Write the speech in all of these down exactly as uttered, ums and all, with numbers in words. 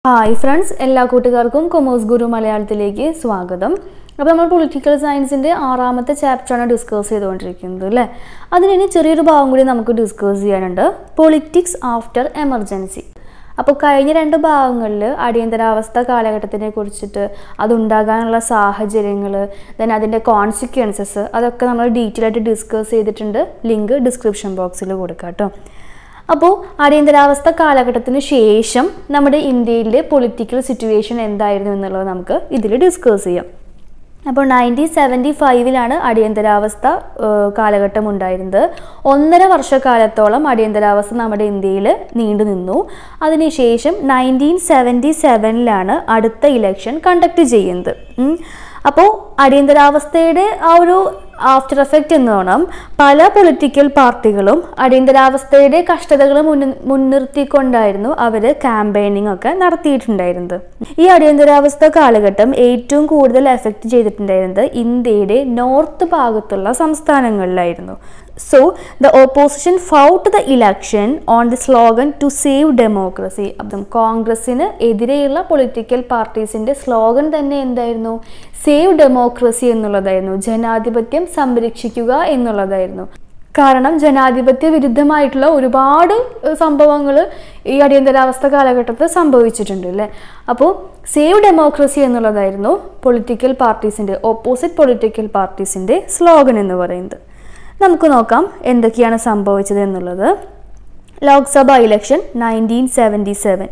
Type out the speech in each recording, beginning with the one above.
Hi friends, എല്ലാ കൂട്ടുകാർക്കും commerce ഗുരു മലയാളത്തിലേക്ക് സ്വാഗതം. അപ്പോൾ നമ്മൾ പൊളിറ്റിക്കൽ സയൻസിന്റെ ആറാമത്തെ ചാപ്റ്റർ ആണ് ഡിസ്കസ് ചെയ്തുകൊണ്ടിരിക്കുന്നത് അല്ലേ? അതിന് ചെറിയൊരു ഭാഗം കൂടി നമുക്ക് ഡിസ്കസ് ചെയ്യാനുണ്ട്. Politics after emergency. അപ്പോൾ കഴിഞ്ഞ രണ്ട് ഭാഗങ്ങളിൽ അടിയന്തരാവസ്ഥ കാലഘട്ടത്തിനെ കുറിച്ചിട്ട് അതുണ്ടാകാനുള്ള സാഹചര്യങ്ങൾ, ദെൻ അതിൻ്റെ കോൺസിക്വൻസസ് അതൊക്കെ നമ്മൾ ഡീറ്റെയിൽ ആയിട്ട് ഡിസ്കസ് ചെയ്തിട്ടുണ്ട്. ലിങ്ക് ഡിസ്ക്രിപ്ഷൻ ബോക്സിൽ കൊടുക്കാം കേട്ടോ. അപ്പോൾ അടിയന്തരാവസ്ഥ കാലഘട്ടത്തിന് ശേഷം നമ്മുടെ ഇന്ത്യയിലെ പൊളിറ്റിക്കൽ സിറ്റുവേഷൻ എന്തായിരുന്നു എന്നുള്ളത് നമുക്ക് ഇതിൽ ഡിസ്കസ് ചെയ്യാം. അപ്പോൾ നയൻറ്റീൻ സെവൻറ്റി ഫൈവിലാണ് അടിയന്തരാവസ്ഥ കാലഘട്ടം ഉണ്ടായിരുന്നത്. ഒന്നര വർഷക്കാലത്തോളം അടിയന്തരാവസ്ഥ നമ്മുടെ ഇന്ത്യയിൽ നീണ്ടു നിന്നു. അതിനുശേഷം നയൻറ്റീൻ സെവൻറ്റി സെവനിലാണ് അടുത്ത ഇലക്ഷൻ കണ്ടക്ട് ചെയ്യുന്നത്. അപ്പോൾ അടിയന്തരാവസ്ഥയുടെ ആ ഒരു ആഫ്റ്റർ എഫക്റ്റ് എന്നോണം പല പൊളിറ്റിക്കൽ പാർട്ടികളും അടിയന്തരാവസ്ഥയുടെ കഷ്ടതകൾ മുൻ മുൻനിർത്തിക്കൊണ്ടായിരുന്നു അവർ ക്യാമ്പയിനിങ് ഒക്കെ നടത്തിയിട്ടുണ്ടായിരുന്നത്. ഈ അടിയന്തരാവസ്ഥ കാലഘട്ടം ഏറ്റവും കൂടുതൽ എഫക്റ്റ് ചെയ്തിട്ടുണ്ടായിരുന്നത് ഇന്ത്യയുടെ നോർത്ത് ഭാഗത്തുള്ള സംസ്ഥാനങ്ങളിലായിരുന്നു. So, the opposition fought the election on the slogan to save democracy. അപ്പം കോൺഗ്രസിന് എതിരെയുള്ള പൊളിറ്റിക്കൽ പാർട്ടീസിൻ്റെ സ്ലോഗൻ തന്നെ എന്തായിരുന്നു? സേവ് ഡെമോക്രസി എന്നുള്ളതായിരുന്നു. ജനാധിപത്യം സംരക്ഷിക്കുക എന്നുള്ളതായിരുന്നു. കാരണം ജനാധിപത്യ വിരുദ്ധമായിട്ടുള്ള ഒരുപാട് സംഭവങ്ങൾ ഈ അടിയന്തരാവസ്ഥ കാലഘട്ടത്തിൽ സംഭവിച്ചിട്ടുണ്ട് അല്ലേ? അപ്പോൾ സേവ് ഡെമോക്രസി എന്നുള്ളതായിരുന്നു പൊളിറ്റിക്കൽ പാർട്ടീസിൻ്റെ, ഓപ്പോസിറ്റ് പൊളിറ്റിക്കൽ പാർട്ടീസിൻ്റെ സ്ലോഗൻ എന്ന് പറയുന്നത്. നമുക്ക് നോക്കാം എന്തൊക്കെയാണ് സംഭവിച്ചത് എന്നുള്ളത്. Lok Sabha election nineteen seventy seven.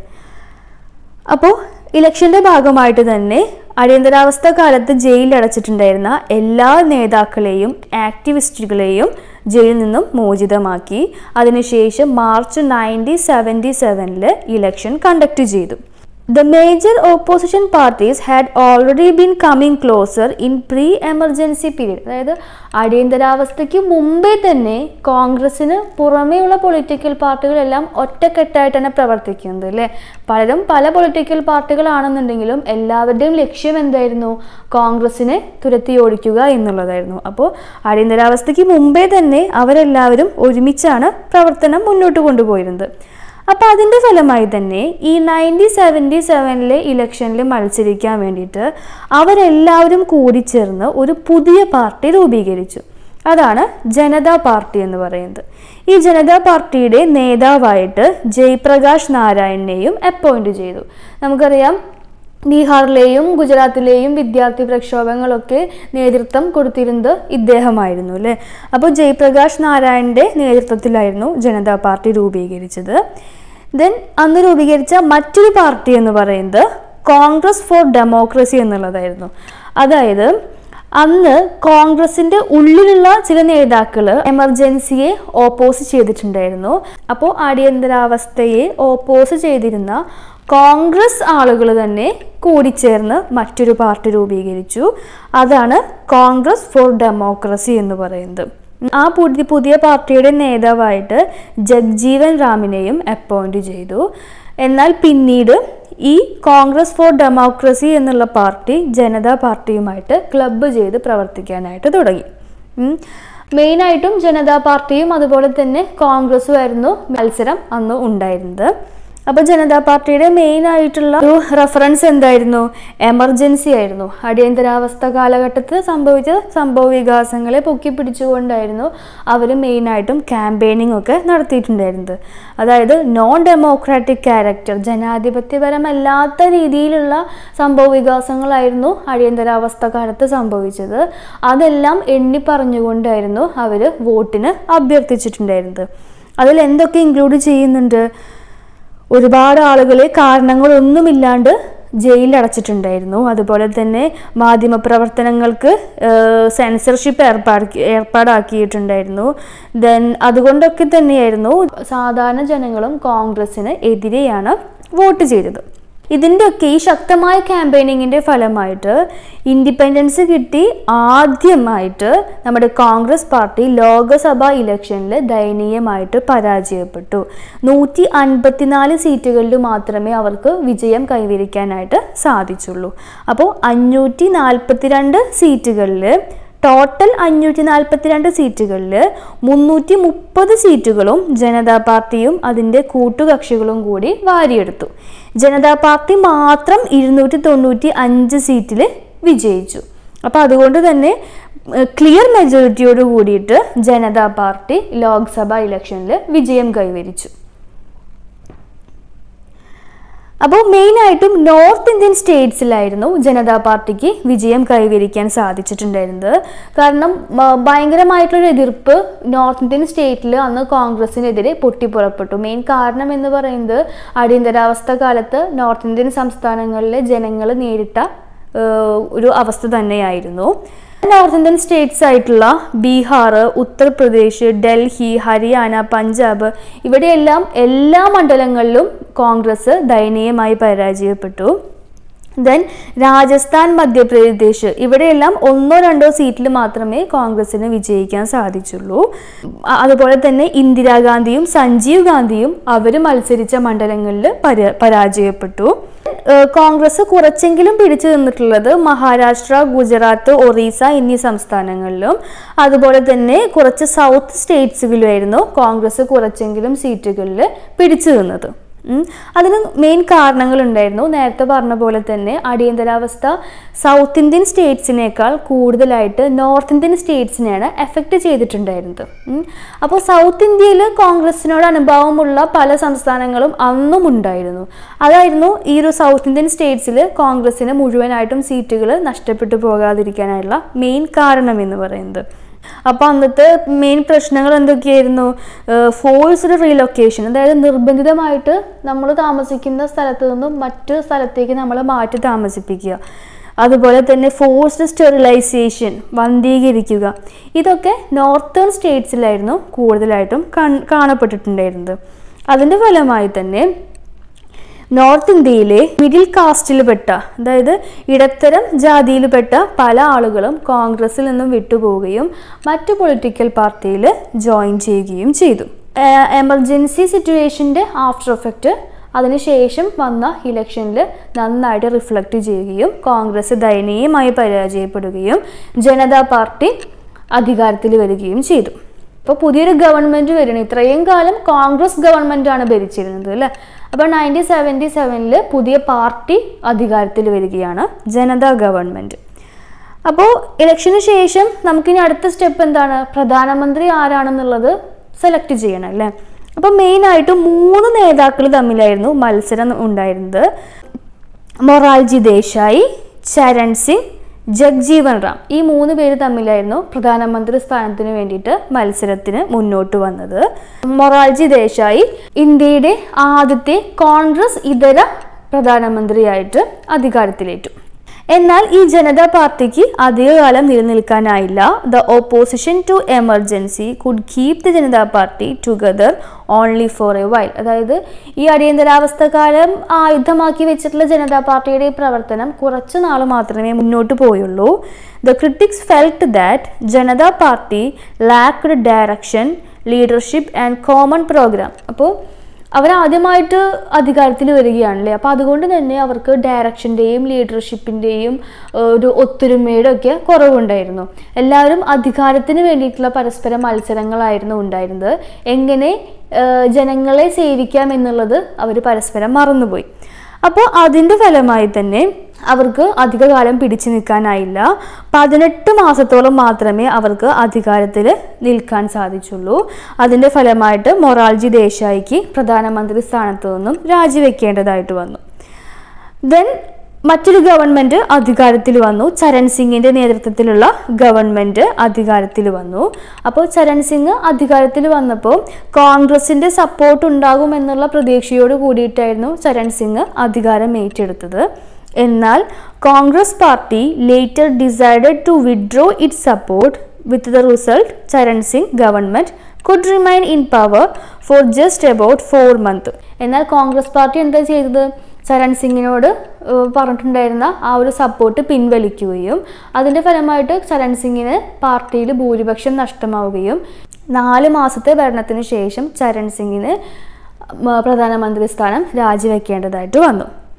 അപ്പോൾ ഇലക്ഷൻ്റെ ഭാഗമായിട്ട് തന്നെ അടിയന്തരാവസ്ഥ കാലത്ത് ജയിലിൽ അടച്ചിട്ടുണ്ടായിരുന്ന എല്ലാ നേതാക്കളെയും ആക്ടിവിസ്റ്റുകളെയും ജയിലിൽ നിന്നും മോചിതമാക്കി. അതിനുശേഷം മാർച്ച് നയൻറ്റീൻ സെവൻറ്റി സെവനിൽ ഇലക്ഷൻ കണ്ടക്ട് ചെയ്തു. The major opposition parties had already been coming closer in pre-emergency period. അതായത് അടിയന്തരാവസ്ഥയ്ക്ക് മുമ്പേ തന്നെ കോൺഗ്രസിന് പുറമേയുള്ള പൊളിറ്റിക്കൽ പാർട്ടികളെല്ലാം ഒറ്റക്കെട്ടായിട്ടാണ് പ്രവർത്തിക്കുന്നത് അല്ലേ? പലരും പല പൊളിറ്റിക്കൽ പാർട്ടികളാണെന്നുണ്ടെങ്കിലും എല്ലാവരുടെയും ലക്ഷ്യം എന്തായിരുന്നു? കോൺഗ്രസിനെ തുരത്തി ഓടിക്കുക എന്നുള്ളതായിരുന്നു. അപ്പോൾ അടിയന്തരാവസ്ഥയ്ക്ക് മുമ്പേ തന്നെ അവരെല്ലാവരും ഒരുമിച്ചാണ് പ്രവർത്തനം മുന്നോട്ട് കൊണ്ടുപോയിരുന്നത്. അപ്പോൾ അതിൻ്റെ ഫലമായി തന്നെ ഈ നയൻറ്റീൻ സെവൻറ്റി സെവനിലെ ഇലക്ഷനിൽ മത്സരിക്കാൻ വേണ്ടിയിട്ട് അവരെല്ലാവരും കൂടിച്ചേർന്ന് ഒരു പുതിയ പാർട്ടി രൂപീകരിച്ചു. അതാണ് ജനതാ പാർട്ടി എന്ന് പറയുന്നത്. ഈ ജനതാ പാർട്ടിയുടെ നേതാവായിട്ട് ജയപ്രകാശ് നാരായണനെയും അപ്പോയിന്റ് ചെയ്തു. നമുക്കറിയാം ബീഹാറിലെയും ഗുജറാത്തിലെയും വിദ്യാർത്ഥി പ്രക്ഷോഭങ്ങളൊക്കെ നേതൃത്വം കൊടുത്തിരുന്നത് ഇദ്ദേഹമായിരുന്നു അല്ലേ? അപ്പോൾ ജയപ്രകാശ് നാരായണൻ്റെ നേതൃത്വത്തിലായിരുന്നു ജനതാ പാർട്ടി രൂപീകരിച്ചത്. ദെൻ അന്ന് രൂപീകരിച്ച മറ്റൊരു പാർട്ടി എന്ന് പറയുന്നത് കോൺഗ്രസ് ഫോർ ഡെമോക്രസി എന്നുള്ളതായിരുന്നു. അതായത് അന്ന് കോൺഗ്രസിൻ്റെ ഉള്ളിലുള്ള ചില നേതാക്കൾ എമർജൻസിയെ ഓപ്പോസ് ചെയ്തിട്ടുണ്ടായിരുന്നു. അപ്പോൾ അടിയന്തരാവസ്ഥയെ ഓപ്പോസ് ചെയ്തിരുന്ന കോൺഗ്രസ് ആളുകൾ തന്നെ കൂടിച്ചേർന്ന് മറ്റൊരു പാർട്ടി രൂപീകരിച്ചു. അതാണ് കോൺഗ്രസ് ഫോർ ഡെമോക്രസി എന്ന് പറയുന്നത്. ആ പുതിയ പുതിയ പാർട്ടിയുടെ നേതാവായിട്ട് ജഗ്ജീവൻ റാമിനെയും അപ്പോയിന്റ് ചെയ്തു. എന്നാൽ പിന്നീട് ഈ കോൺഗ്രസ് ഫോർ ഡെമോക്രസി എന്നുള്ള പാർട്ടി ജനതാ പാർട്ടിയുമായിട്ട് ക്ലബ്ബ് ചെയ്ത് പ്രവർത്തിക്കാനായിട്ട് തുടങ്ങി. മെയിനായിട്ടും ജനതാ പാർട്ടിയും അതുപോലെ തന്നെ കോൺഗ്രസും ആയിരുന്നു മത്സരം അന്ന് ഉണ്ടായിരുന്നത്. അപ്പോൾ ജനതാ പാർട്ടിയുടെ മെയിൻ ആയിട്ടുള്ള ഒരു റെഫറൻസ് എന്തായിരുന്നു? എമർജൻസി ആയിരുന്നു. അടിയന്തരാവസ്ഥ കാലഘട്ടത്തിൽ സംഭവിച്ച സംഭവ വികാസങ്ങളെ പൊക്കി പിടിച്ചുകൊണ്ടായിരുന്നു അവർ മെയിനായിട്ടും ക്യാമ്പയിനിങ് ഒക്കെ നടത്തിയിട്ടുണ്ടായിരുന്നത്. അതായത് നോൺ ഡെമോക്രാറ്റിക് ക്യാരക്ടർ, ജനാധിപത്യപരമല്ലാത്ത രീതിയിലുള്ള സംഭവ വികാസങ്ങളായിരുന്നു അടിയന്തരാവസ്ഥ കാലത്ത് സംഭവിച്ചത്. അതെല്ലാം എണ്ണി പറഞ്ഞുകൊണ്ടായിരുന്നു അവർ വോട്ടിന് അഭ്യർത്ഥിച്ചിട്ടുണ്ടായിരുന്നത്. അതിൽ എന്തൊക്കെ ഇൻക്ലൂഡ് ചെയ്യുന്നുണ്ട്? ഒരുപാട് ആളുകളെ കാരണങ്ങളൊന്നുമില്ലാണ്ട് ജയിലിൽ അടച്ചിട്ടുണ്ടായിരുന്നു. അതുപോലെ തന്നെ മാധ്യമപ്രവർത്തനങ്ങൾക്ക് സെൻസർഷിപ്പ് ഏർപ്പാട് ഏർപ്പാടാക്കിയിട്ടുണ്ടായിരുന്നു. ദെൻ അതുകൊണ്ടൊക്കെ തന്നെയായിരുന്നു സാധാരണ ജനങ്ങളും കോൺഗ്രസിന് എതിരെയാണ് വോട്ട് ചെയ്തത്. ഇതിൻ്റെയൊക്കെ ഈ ശക്തമായ ക്യാമ്പയിനിങ്ങിൻ്റെ ഫലമായിട്ട് ഇൻഡിപെൻഡൻസ് കിട്ടി ആദ്യമായിട്ട് നമ്മുടെ കോൺഗ്രസ് പാർട്ടി ലോക്സഭാ ഇലക്ഷനിൽ ദയനീയമായിട്ട് പരാജയപ്പെട്ടു. നൂറ്റി അൻപത്തിനാല് സീറ്റുകളിൽ മാത്രമേ അവർക്ക് വിജയം കൈവരിക്കാനായിട്ട് സാധിച്ചുള്ളൂ. അപ്പോൾ അഞ്ഞൂറ്റി നാൽപ്പത്തി രണ്ട് സീറ്റുകളിൽ ടോട്ടൽ അഞ്ഞൂറ്റി നാൽപ്പത്തി രണ്ട് സീറ്റുകളിൽ മുന്നൂറ്റി മുപ്പത് സീറ്റുകളും ജനതാ പാർട്ടിയും അതിൻ്റെ കൂട്ടുകക്ഷികളും കൂടി വാരിയെടുത്തു. ജനതാ പാർട്ടി മാത്രം ഇരുന്നൂറ്റി തൊണ്ണൂറ്റി അഞ്ച് സീറ്റിൽ വിജയിച്ചു. അപ്പോൾ അതുകൊണ്ട് തന്നെ ക്ലിയർ മെജോറിറ്റിയോട് കൂടിയിട്ട് ജനതാ പാർട്ടി ലോക്സഭാ ഇലക്ഷനിൽ വിജയം കൈവരിച്ചു. അപ്പോൾ മെയിനായിട്ടും നോർത്ത് ഇന്ത്യൻ സ്റ്റേറ്റ്സിലായിരുന്നു ജനതാ പാർട്ടിക്ക് വിജയം കൈവരിക്കാൻ സാധിച്ചിട്ടുണ്ടായിരുന്നത്. കാരണം ഭയങ്കരമായിട്ടുള്ളൊരു എതിർപ്പ് നോർത്ത് ഇന്ത്യൻ സ്റ്റേറ്റിൽ അന്ന് കോൺഗ്രസിനെതിരെ പൊട്ടിപ്പുറപ്പെട്ടു. മെയിൻ കാരണം എന്ന് പറയുന്നത് അടിയന്തരാവസ്ഥ കാലത്ത് നോർത്ത് ഇന്ത്യൻ സംസ്ഥാനങ്ങളിലെ ജനങ്ങൾ നേരിട്ട ഒരു അവസ്ഥ തന്നെയായിരുന്നു. നോർത്ത് ഇന്ത്യൻ സ്റ്റേറ്റ്സ് ആയിട്ടുള്ള ബീഹാർ, ഉത്തർപ്രദേശ്, ഡൽഹി, ഹരിയാന, പഞ്ചാബ് ഇവിടെയെല്ലാം എല്ലാ മണ്ഡലങ്ങളിലും കോൺഗ്രസ് ദയനീയമായി പരാജയപ്പെട്ടു. ദെൻ രാജസ്ഥാൻ, മധ്യപ്രദേശ് ഇവിടെയെല്ലാം ഒന്നോ രണ്ടോ സീറ്റിൽ മാത്രമേ കോൺഗ്രസിന് വിജയിക്കാൻ സാധിച്ചുള്ളൂ. അതുപോലെ തന്നെ ഇന്ദിരാഗാന്ധിയും സഞ്ജീവ് ഗാന്ധിയും അവർ മത്സരിച്ച മണ്ഡലങ്ങളിൽ പരാ പരാജയപ്പെട്ടു. കോൺഗ്രസ് കുറച്ചെങ്കിലും പിടിച്ചു നിന്നിട്ടുള്ളത് മഹാരാഷ്ട്ര, ഗുജറാത്ത്, ഒറീസ എന്നീ സംസ്ഥാനങ്ങളിലും അതുപോലെ തന്നെ കുറച്ച് സൗത്ത് സ്റ്റേറ്റ്സുകളിലായിരുന്നു കോൺഗ്രസ് കുറച്ചെങ്കിലും സീറ്റുകളിൽ പിടിച്ചു നിന്നത്. അതിന് മെയിൻ കാരണങ്ങളുണ്ടായിരുന്നു. നേരത്തെ പറഞ്ഞ പോലെ തന്നെ അടിയന്തരാവസ്ഥ സൗത്ത് ഇന്ത്യൻ സ്റ്റേറ്റ്സിനേക്കാൾ കൂടുതലായിട്ട് നോർത്ത് ഇന്ത്യൻ സ്റ്റേറ്റ്സിനെയാണ് എഫക്റ്റ് ചെയ്തിട്ടുണ്ടായിരുന്നത്. അപ്പോൾ സൗത്ത് ഇന്ത്യയിൽ കോൺഗ്രസിനോട് അനുഭവമുള്ള പല സംസ്ഥാനങ്ങളും അന്നും ഉണ്ടായിരുന്നു. അതായിരുന്നു ഈ ഒരു സൗത്ത് ഇന്ത്യൻ സ്റ്റേറ്റ്സിൽ കോൺഗ്രസിന് മുഴുവനായിട്ടും സീറ്റുകൾ നഷ്ടപ്പെട്ടു പോകാതിരിക്കാനായുള്ള മെയിൻ കാരണം എന്ന് പറയുന്നത്. അപ്പോൾ അന്നത്തെ മെയിൻ പ്രശ്നങ്ങൾ എന്തൊക്കെയായിരുന്നു? ഫോഴ്സ്ഡ് റീലൊക്കേഷൻ, അതായത് നിർബന്ധിതമായിട്ട് നമ്മൾ താമസിക്കുന്ന സ്ഥലത്ത് നിന്നും മറ്റു സ്ഥലത്തേക്ക് നമ്മൾ മാറ്റി താമസിപ്പിക്കുക. അതുപോലെ തന്നെ ഫോഴ്സ്ഡ് സ്റ്റെറിലൈസേഷൻ, വന്ധീകരിക്കുക. ഇതൊക്കെ നോർത്തേൺ സ്റ്റേറ്റ്സിലായിരുന്നു കൂടുതലായിട്ടും കാണപ്പെട്ടിട്ടുണ്ടായിരുന്നത്. അതിൻ്റെ ഫലമായി തന്നെ നോർത്ത് ഇന്ത്യയിലെ മിഡിൽ കാസ്റ്റിൽപ്പെട്ട, അതായത് ഇടത്തരം ജാതിയിൽപ്പെട്ട പല ആളുകളും കോൺഗ്രസിൽ നിന്നും വിട്ടുപോവുകയും മറ്റു പൊളിറ്റിക്കൽ പാർട്ടിയിൽ ജോയിൻ ചെയ്യുകയും ചെയ്തു. എമർജൻസി സിറ്റുവേഷൻ്റെ ആഫ്റ്റർ എഫക്റ്റ് അതിനുശേഷം വന്ന ഇലക്ഷനിൽ നന്നായിട്ട് റിഫ്ലക്റ്റ് ചെയ്യുകയും കോൺഗ്രസ് ദയനീയമായി പരാജയപ്പെടുകയും ജനതാ പാർട്ടി അധികാരത്തിൽ വരികയും ചെയ്തു. ഇപ്പോൾ പുതിയൊരു ഗവൺമെൻറ് വരണം. ഇത്രയും കാലം കോൺഗ്രസ് ഗവൺമെൻറ്റാണ് ഭരിച്ചിരുന്നത് അല്ലേ. അപ്പോൾ നയൻറ്റീൻ സെവൻറ്റി സെവനിൽ പുതിയ പാർട്ടി അധികാരത്തിൽ വരികയാണ്, ജനതാ ഗവൺമെൻറ്. അപ്പോൾ ഇലക്ഷന് ശേഷം നമുക്കിനി അടുത്ത സ്റ്റെപ്പ് എന്താണ്? പ്രധാനമന്ത്രി ആരാണെന്നുള്ളത് സെലക്ട് ചെയ്യണം അല്ലേ. അപ്പോൾ മെയിനായിട്ട് മൂന്ന് നേതാക്കൾ തമ്മിലായിരുന്നു മത്സരം ഉണ്ടായിരുന്നത്. മൊറാർജി ദേശായി, ചരൺ സിംഗ്, ജഗ്ജീവൻ റാം, ഈ മൂന്ന് പേര് തമ്മിലായിരുന്നു പ്രധാനമന്ത്രി സ്ഥാനത്തിന് വേണ്ടിയിട്ട് മത്സരത്തിന് മുന്നോട്ട് വന്നത്. മൊറാർജി ദേശായി ഇന്ത്യയുടെ ആദ്യത്തെ കോൺഗ്രസ് ഇതര പ്രധാനമന്ത്രിയായിട്ട് അധികാരത്തിലേറ്റു. എന്നാൽ ഈ ജനതാ പാർട്ടിക്ക് അധികകാലം നിലനിൽക്കാനായില്ല. The opposition to emergency could keep the Janata party together only for a while. അതായത് ഈ അടിയന്തരാവസ്ഥ കാലം ആയുധമാക്കി വെച്ചിട്ടുള്ള ജനതാ പാർട്ടിയുടെ പ്രവർത്തനം കുറച്ചു നാൾ മാത്രമേ മുന്നോട്ട് പോയുള്ളൂ. The critics felt that Janata party lacked direction, leadership and common programme. അപ്പോൾ അവരാദ്യമായിട്ട് അധികാരത്തിൽ വരികയാണല്ലേ. അപ്പോൾ അതുകൊണ്ട് തന്നെ അവർക്ക് ഡയറക്ഷൻ്റെയും ലീഡർഷിപ്പിൻ്റെയും ഒരു ഒത്തൊരുമയുടെ ഒക്കെ കുറവുണ്ടായിരുന്നു. എല്ലാവരും അധികാരത്തിന് വേണ്ടിയിട്ടുള്ള പരസ്പര മത്സരങ്ങളായിരുന്നു ഉണ്ടായിരുന്നത്. എങ്ങനെ ജനങ്ങളെ സേവിക്കാം എന്നുള്ളത് അവർ പരസ്പരം മറന്നുപോയി. അപ്പോൾ അതിൻ്റെ ഫലമായി തന്നെ അവർക്ക് അധികകാലം പിടിച്ചു നിൽക്കാനായില്ല. പതിനെട്ട് മാസത്തോളം മാത്രമേ അവർക്ക് അധികാരത്തിൽ നിൽക്കാൻ സാധിച്ചുള്ളൂ. അതിൻ്റെ ഫലമായിട്ട് മൊറാർജി ദേശായിക്ക് പ്രധാനമന്ത്രി സ്ഥാനത്തു നിന്നും രാജിവെക്കേണ്ടതായിട്ട് വന്നു. ദെൻ മറ്റൊരു ഗവൺമെൻറ് അധികാരത്തിൽ വന്നു. ചരൺ സിംഗിൻ്റെ നേതൃത്വത്തിലുള്ള ഗവൺമെൻറ് അധികാരത്തിൽ വന്നു. അപ്പോൾ ചരൺ സിംഗ് അധികാരത്തിൽ വന്നപ്പോൾ കോൺഗ്രസിൻ്റെ സപ്പോർട്ട് ഉണ്ടാകുമെന്നുള്ള പ്രതീക്ഷയോട് കൂടിയിട്ടായിരുന്നു ചരൺ സിംഗ് അധികാരം ഏറ്റെടുത്തത്. എന്നാൽ Congress party later decided to withdraw its support. With the result Charan Singh government could remain in power for just about four month. എന്നാൽ കോൺഗ്രസ് പാർട്ടി എന്താ ചെയ്തത്? ചരൺ സിംഗിനോട് പറഞ്ഞിട്ടുണ്ടായിരുന്ന ആ ഒരു സപ്പോർട്ട് പിൻവലിക്കുകയും അതിൻ്റെ ഫലമായിട്ട് ചരൺ സിംഗിന് പാർട്ടിയിൽ ഭൂരിപക്ഷം നഷ്ടമാവുകയും നാല് മാസത്തെ ഭരണത്തിന് ശേഷം ചരൺ സിംഗിന് പ്രധാനമന്ത്രി സ്ഥാനം രാജിവെക്കേണ്ടതായിട്ട് വന്നു.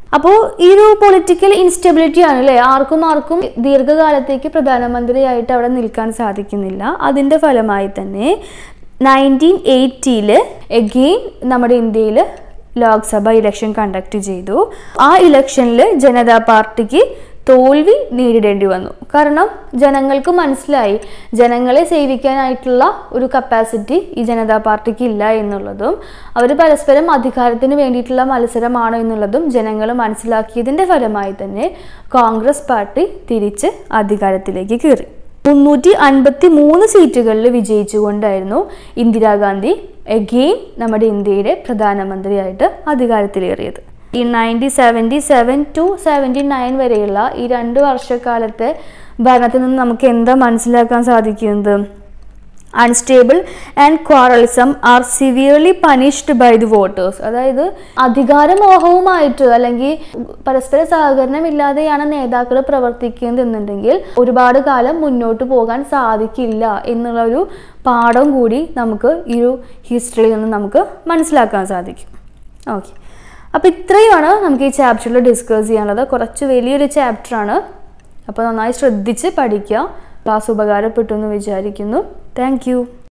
അപ്പോൾ ഈ ഒരു പൊളിറ്റിക്കൽ ഇൻസ്റ്റെബിലിറ്റി ആണ് അല്ലേ, ആർക്കും ആർക്കും ദീർഘകാലത്തേക്ക് പ്രധാനമന്ത്രിയായിട്ട് അവിടെ നിൽക്കാൻ സാധിക്കുന്നില്ല. അതിൻ്റെ ഫലമായി തന്നെ നയൻറ്റീൻ എയ്റ്റിയിൽ എഗെയിൻ നമ്മുടെ ഇന്ത്യയിൽ ലോക്സഭ ഇലക്ഷൻ കണ്ടക്ട് ചെയ്തു. ആ ഇലക്ഷനിൽ ജനതാ പാർട്ടിക്ക് തോൽവി നേരിടേണ്ടി വന്നു. കാരണം ജനങ്ങൾക്ക് മനസ്സിലായി ജനങ്ങളെ സേവിക്കാനായിട്ടുള്ള ഒരു കപ്പാസിറ്റി ഈ ജനതാ പാർട്ടിക്ക് ഇല്ല എന്നുള്ളതും അവർ പരസ്പരം അധികാരത്തിന് വേണ്ടിയിട്ടുള്ള മത്സരമാണ് എന്നുള്ളതും ജനങ്ങൾ മനസ്സിലാക്കിയതിൻ്റെ ഫലമായി തന്നെ കോൺഗ്രസ് പാർട്ടി തിരിച്ച് അധികാരത്തിലേക്ക് കയറി. മുന്നൂറ്റി അൻപത്തി മൂന്ന് സീറ്റുകളിൽ വിജയിച്ചുകൊണ്ടായിരുന്നു ഇന്ദിരാഗാന്ധി എഗെയിൻ നമ്മുടെ ഇന്ത്യയുടെ പ്രധാനമന്ത്രിയായിട്ട് അധികാരത്തിലേറിയത്. ഈ nineteen seventy seven to seventy nine വരെയുള്ള ഈ രണ്ട് വർഷക്കാലത്തെ ഭരണത്തിൽ നിന്ന് നമുക്ക് എന്താ മനസ്സിലാക്കാൻ സാധിക്കുന്നത്? Unstable and quarrelsome are severely punished by the voters. അതായത് അധികാരമോഹവുമായിട്ട് അല്ലെങ്കിൽ പരസ്പര സഹകരണമില്ലാതെയാണ് നേതാക്കൾ പ്രവർത്തിക്കുന്നത് എന്നുണ്ടെങ്കിൽ ഒരുപാട് കാലം മുന്നോട്ട് പോകാൻ സാധിക്കില്ല എന്നുള്ള ഒരു പാഠം കൂടി നമുക്ക് ഈ ഒരു ഹിസ്റ്ററിയിൽ നിന്ന് നമുക്ക് മനസ്സിലാക്കാൻ സാധിക്കും. ഓക്കെ, അപ്പോൾ ഇത്രയുമാണ് നമുക്ക് ഈ ചാപ്റ്ററിൽ ഡിസ്കസ് ചെയ്യാനുള്ളത്. കുറച്ച് വലിയൊരു ചാപ്റ്ററാണ്, അപ്പോൾ നന്നായി ശ്രദ്ധിച്ച് പഠിക്കുക. ക്ലാസ് ഉപകാരപ്പെട്ടു എന്ന് വിചാരിക്കുന്നു. Thank U.